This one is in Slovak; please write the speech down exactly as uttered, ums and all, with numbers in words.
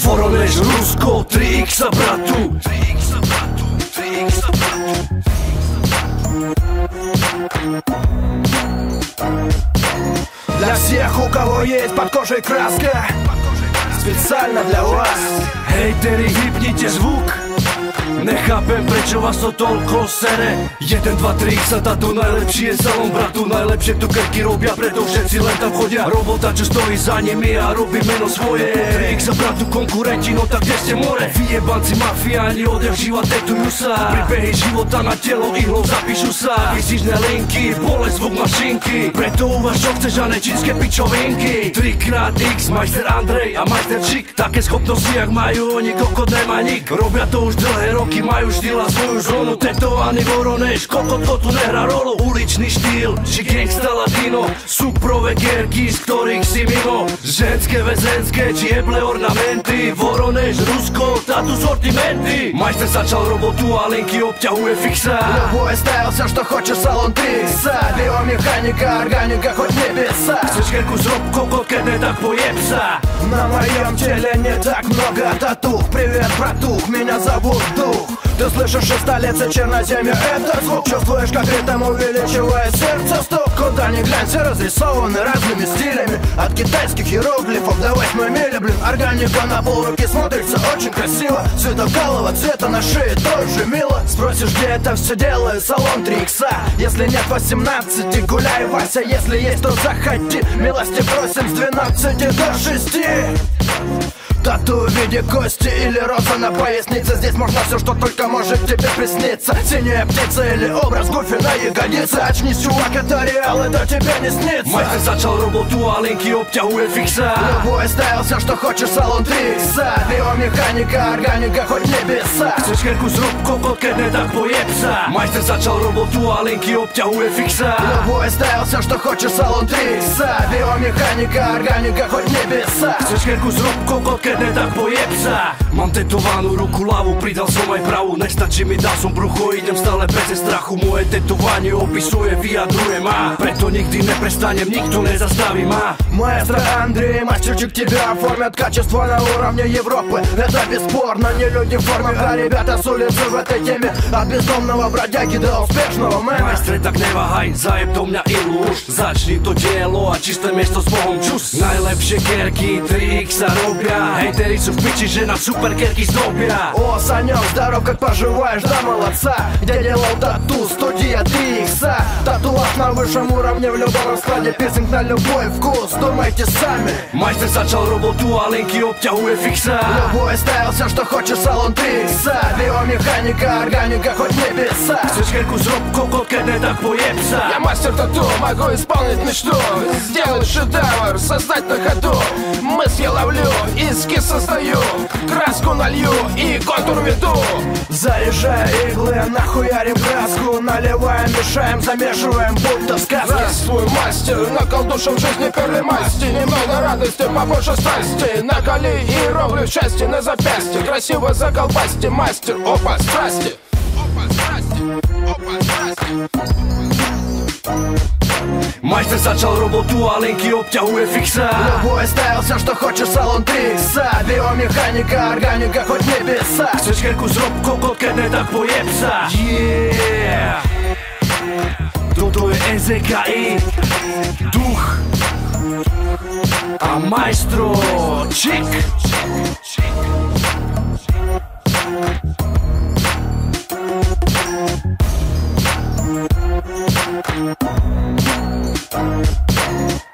Voronezh, Rusko, tri iks bratu. Для всех, у кого есть под кожей краска, специально для вас. Hejteri, vypnite zvuk. Nechápem, prečo vás to toľko sere. jeden, dva, tri, sa táto najlepší je salon bratu. Najlepšie tu krky robia, preto všetci len tam chodia. Robota, čo stojí za nimi a robí meno svoje. tri iks bratu, konkurenti, no tak kde ste more? Vyjebanci, mafiáni, odev živa tetujú sa. Príbehy života na telo ihlou zapíšu sa. Vysížne linky, bolesť zvuk mašinky. Preto uvaž, čo chceš a ne čínske pičovinky. tri krát X, majster Andrej a majster Čik. Také schopnosti, jak majú oni, kokot nemá nik. Robia to už dlhé roky, majú štýl a svoju zónu. Tetovaný Voronezh, kokot tu nehrá rolu. Uličný štýl, či gangsta latino. Suprové gierky, z ktorých si mimo. Ženské, väzenské, či jeble ornamenty. Voronezh, Rusko, tátu sortimenty. Majster začal robotu a linky obťahuje fixa. Любой ставил все, что хочешь, салон три икса. Биомеханика, органика, хоть небеса. Chceš kerku zrob, kokot, keď ne tak pojeb sa. На моем теле не так много татух. Привет, братух, меня зовут Дух. Ты слышишь из столицы черноземья этот звук. Чувствуешь, как ритм увеличивает сердце стук. Куда ни глянь, все разрисованы разными стилями. От китайских иероглифов до восьмой мили, блин. Органика на полруки смотрится очень красиво. Цветокалого цвета на шее тоже мило. Спросишь, где это все делаю? Салон три икса. Если нет восемнадцати, гуляй, Вася. Если есть, то заходи. Милости просим с двенадцати до шести. Тату в виде кости или роза на пояснице. Здесь можно все, что только может тебе присниться. Синяя птица или образ Гуфи на ягодице. Очнись, чувак, это реал, это тебе не снится. Majster začal robotu a linky obťahuje fixa. Любой ставил все, что хочешь, салон три икса. Биомеханика, органика, хоть небеса. Chceš kerku zrob, kokot, keď ne tak pojeb sa. Majster začal robotu a linky obťahuje fixa. Любой ставил все, что хочешь, салон три икса. Биомеханика, органика, хоть nебesa. Chceš kerku zrob, kokot, keď ne tak pojeb sa. Mám tetovanú ruku ľavú, pridal som aj pravú. Nestačí mi, dal som brucho, idem stále bez strachu. Moje tetovanie opisuje, vyjadruje ma. Preto nikdy neprestanem, nikto nezastaví ma. Маэстро Андрей, мастерчик, тебя оформят. Качество на уровне Европы, это бесспорно. Не люди в форме, а ребята с улицы в этой теме. От бездомного бродяги до успешного мэна. Majstre, tak neváhaj, zajeb do mňa ilu už. Začni to dielo a čisté miesto s Bohom čus. Najlepšie kerky, tri iks sa robia. Hejteri sú v piči, že na super керки zdobia. О, Санек, здоров, как поживаешь, да молодца. Где делал тату, студия три икса. Татуаж на высшем уровне в любом раскладе. Пирсинг на любой вкус, думайте сами. Majster začal robotu a linky obťahuje fixa. Любой ставил все, что хочешь, салон три икса. Биомеханика, органика, хоть небеса. Chceš kerku zrob, kokot, keď ne tak pojeb sa. Я мастер тату, могу исполнить мечту. Сделать шедевр, создать на ходу. Мысль я ловлю, эскиз создаю. Краску налью и контур веду. Заряжая иглы, нахуярим краску. Наливаем, мешаем, замешиваем, будто сказки. Здравствуй, мастер, наколдушил в жизни перли масти. Немного радости, побольше страсти. Наколи иероглиф счастья на запястье. Красиво заколбасьте, мастер, опа, страсти. Опа, страсти, опа, страсти. Majster začal robotu a linky obťahuje fixa. Любой ставил все, что хочешь, салон три икса. Биомеханика, органика, хоть небеса. Chceš kerku zrob, kokot, keď ne tak pojeb sa. Yeah. Toto je é zet ká í, Duch a Maestro Čik. We'll be right back.